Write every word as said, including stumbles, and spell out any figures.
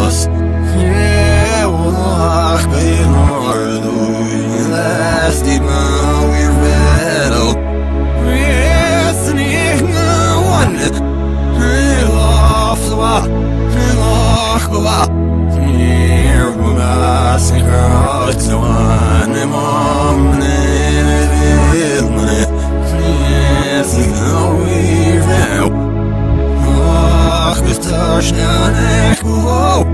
Yeah, walk in order. Last man we battle. Yes, and one. Love, love, love. Here we are, sing out to one. Mom, yes, now we're out. Oh, Mister Schneller,